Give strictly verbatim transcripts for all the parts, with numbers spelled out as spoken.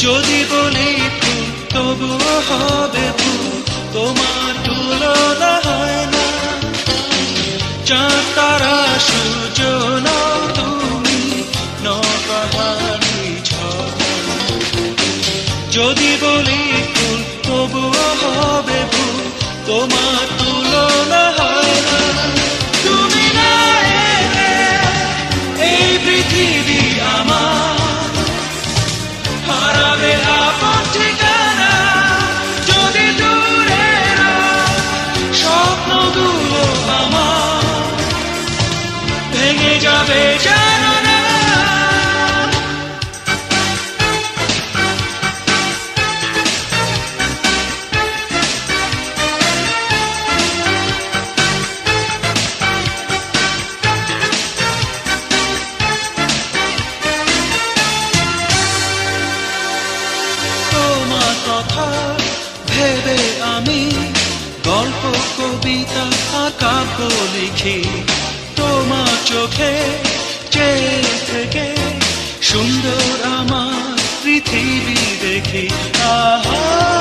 যদি বলি ফুল তবুও হবে ফুল, তোমার তুলনা হয় না। চাঁদ তারা সূর্য নও তুমি, নও পাহাড়ি ঝর্ণা। যদি বলি ফুল তবুও হবে ফুল, তোমার তুলনা হয় না। তুমি না এলে এই পৃথিবী আমার হারাবে আপন ঠিকানা। যদি দূরে স্বপ্নগুলো আমার ভেঙে যাবে জানো না। কথা ভেবে আমি গল্প কবিতা আর কাব্য লিখি, তোমার চোখে চেয়ে থেকে সুন্দর আমার পৃথিবী দেখি। আহা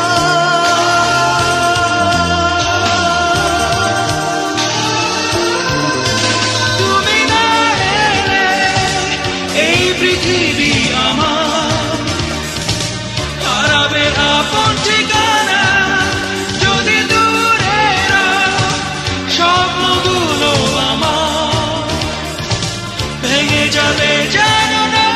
তুমি না এলে এই পৃথিবী আমার হারাবে আপন ঠিকানা। যদি দূরে স্বপ্নগুলো আমার ভেঙে যাবে জানো না।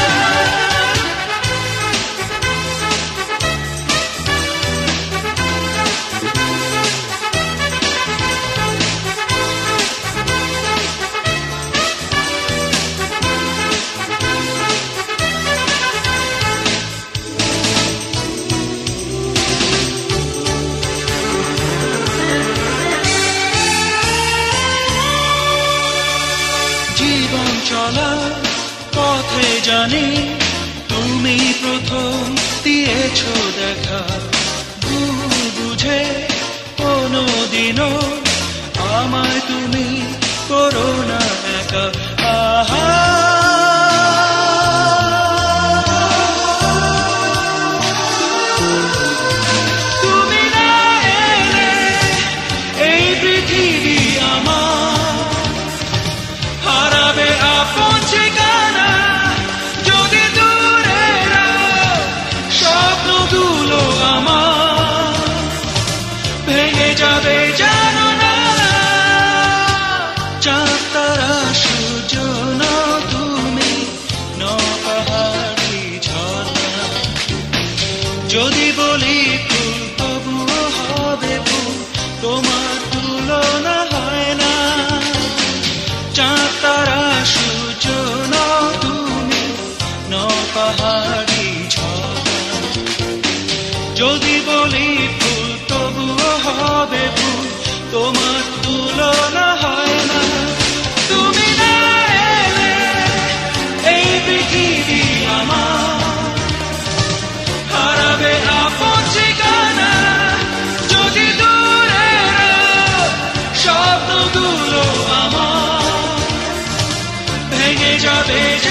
জীবন চলার পথে জানি তুমি প্রথম দিয়েছ দেখা। ভুল বুঝে কোনোদিনও আমায় তুমি করো না একা। আহা তুমি না এলে এই পৃথিবী আমার হারাবে আপন ঠিকানা। যদি দূরে স্বপ্নগুলো আমার ভেঙে যাবে জানো না। চাঁদ তারা সূর্য নও তুমি, নও পাহাড়ি ঝর্ণা। যদি বলি ফুল তবুও হবে ফুল, তোমার তুলনা হয় না। চাঁদ তারা সূর্য নও তুমি, নও পাহাড়ি ঝর্ণা। যদি বলি ফুল তবুও হবে ফুল, তোমার তুলনা হয় না। তুমি না এলে এই পৃথিবী আমার হারাবে আপন ঠিকানা। যদি দূরে স্বপ্নগুলো আমার ভেঙে যাবে।